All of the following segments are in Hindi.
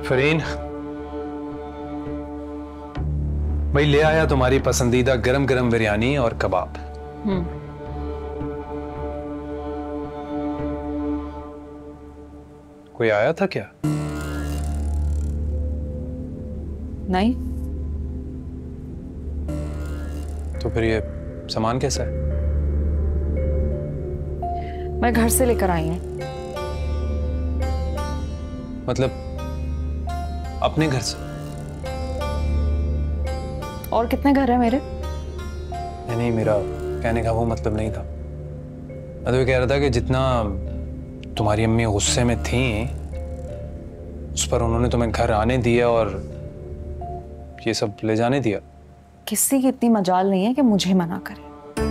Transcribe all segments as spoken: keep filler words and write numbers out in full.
फरीन, भाई ले आया तुम्हारी पसंदीदा गरम गरम बिरयानी और कबाब। हम्म। कोई आया था क्या? नहीं। तो फिर ये सामान कैसा है? मैं घर से लेकर आई हूं। मतलब अपने घर से? और कितने घर हैं मेरे? नहीं, नहीं, मेरा कहने का वो मतलब नहीं था। मैं तो ये कह रहा था कि जितना तुम्हारी अम्मी गुस्से में थी उस पर उन्होंने तुम्हें घर आने दिया और ये सब ले जाने दिया। किसी की इतनी मजाल नहीं है कि मुझे मना करे।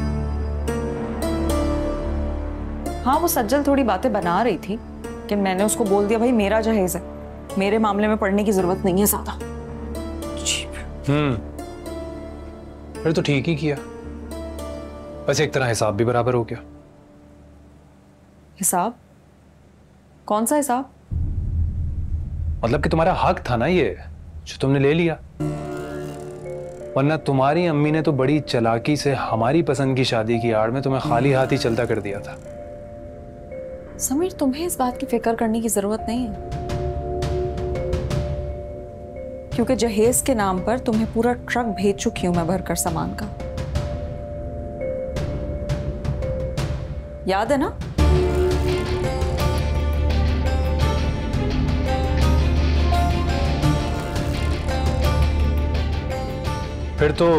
हाँ, वो सज्जल थोड़ी बातें बना रही थी कि मैंने उसको बोल दिया भाई मेरा जहेज है, मेरे मामले में पढ़ने की जरूरत नहीं है ज्यादा। हम्म फिर तो ठीक ही किया। बस एक तरह हिसाब भी बराबर हो गया। हिसाब? कौन सा हिसाब? मतलब कि तुम्हारा हक था ना ये जो तुमने ले लिया, वरना तुम्हारी अम्मी ने तो बड़ी चालाकी से हमारी पसंद की शादी की आड़ में तुम्हें खाली हाथ ही चलता कर दिया था। समीर, तुम्हें इस बात की फिक्र करने की जरूरत नहीं है, क्योंकि जहेज के नाम पर तुम्हें पूरा ट्रक भेज चुकी हूं मैं भरकर सामान का। याद है ना? फिर तो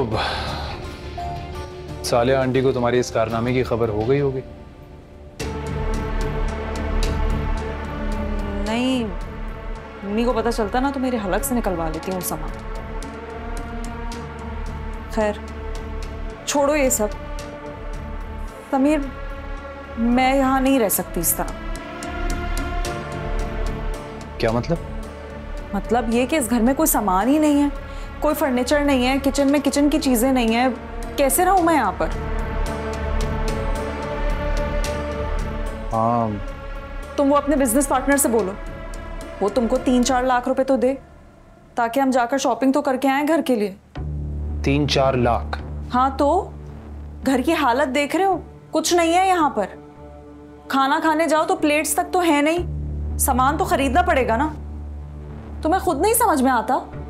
सालिया आंटी को तुम्हारी इस कारनामे की खबर हो गई होगी। नहीं, मम्मी को पता चलता ना तो मेरे हलक से निकलवा लेती हूँ सामान। खैर छोड़ो ये सब। समीर, मैं यहाँ नहीं रह सकती इस तरह। क्या मतलब? मतलब ये कि इस घर में कोई सामान ही नहीं है, कोई फर्नीचर नहीं है, किचन में किचन की चीजें नहीं है। कैसे रहूं मैं यहाँ पर? हाँ, तुम वो अपने बिजनेस पार्टनर से बोलो, वो तुमको तीन चार लाख रुपए तो दे, ताकि हम जाकर शॉपिंग तो करके आए घर के लिए। तीन चार लाख? हाँ, तो घर की हालत देख रहे हो, कुछ नहीं है यहाँ पर। खाना खाने जाओ तो प्लेट्स तक तो है नहीं, सामान तो खरीदना पड़ेगा ना। तुम्हें खुद नहीं समझ में आता?